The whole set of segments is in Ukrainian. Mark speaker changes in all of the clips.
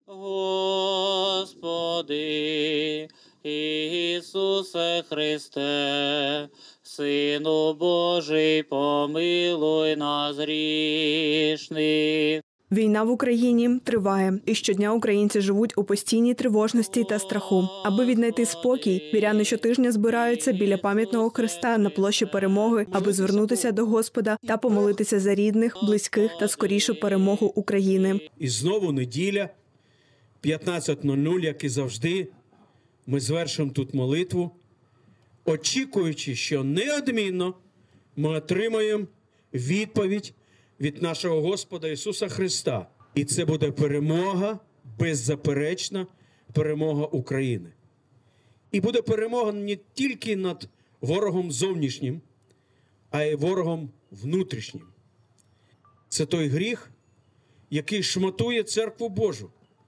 Speaker 1: Господи, Ісусе Христе, Сину Божий, помилуй нас грішних.
Speaker 2: Війна в Україні триває, і щодня українці живуть у постійній тривожності та страху. Аби віднайти спокій, віряни щотижня збираються біля пам'ятного хреста на площі Перемоги, аби звернутися до Господа та помолитися за рідних, близьких та скорішу перемогу України.
Speaker 3: І знову неділя, 15:00, як і завжди, ми звершимо тут молитву, очікуючи, що неодмінно ми отримаємо відповідь від нашого Господа Ісуса Христа. І це буде перемога, беззаперечна перемога України. І буде перемога не тільки над ворогом зовнішнім, а й ворогом внутрішнім. Це той гріх, який шматує Церкву Божу.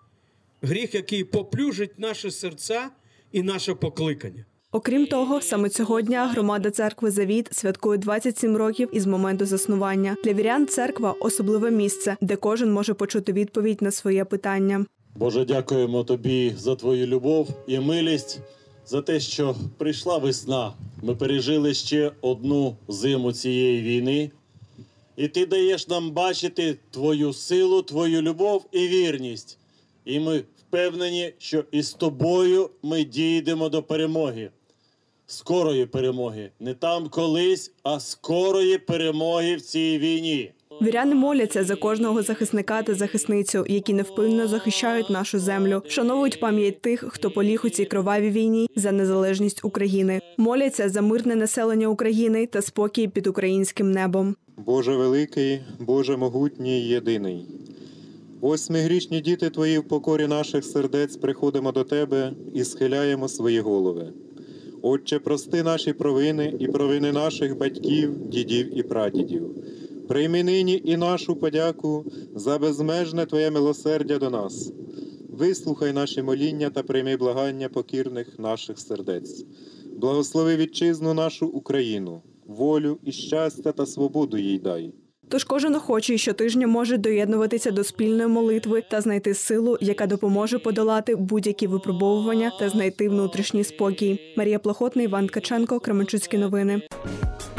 Speaker 3: Гріх, який поплюжить наші серця і наше покликання.
Speaker 2: Окрім того, саме цього дня громада церкви «Завіт» святкує 27 років із моменту заснування. Для вірян церква – особливе місце, де кожен може почути відповідь на своє питання.
Speaker 4: Боже, дякуємо Тобі за Твою любов і милість, за те, що прийшла весна. Ми пережили ще одну зиму цієї війни. І Ти даєш нам бачити Твою силу, Твою любов і вірність. І ми впевнені, що із Тобою ми дійдемо до перемоги. Скорої перемоги. Не там колись, а скорої перемоги в цій війні.
Speaker 2: Віряни моляться за кожного захисника та захисницю, які невпинно захищають нашу землю, вшановують пам'ять тих, хто поліг у цій кровавій війні за незалежність України. Моляться за мирне населення України та спокій під українським небом.
Speaker 5: Боже великий, Боже могутній, єдиний. Ось ми, грішні діти Твої, в покорі наших сердець приходимо до Тебе і схиляємо свої голови. Отче, прости наші провини і провини наших батьків, дідів і прадідів. Прийми нині і нашу подяку за безмежне Твоє милосердя до нас. Вислухай наші моління та прийми благання покірних наших сердець. Благослови вітчизну нашу Україну, волю і щастя та свободу їй дай.
Speaker 2: Тож кожен охочий щотижня може доєднуватися до спільної молитви та знайти силу, яка допоможе подолати будь-які випробовування та знайти внутрішній спокій. Марія Плохотна, Іван Ткаченко, Кременчуцькі новини.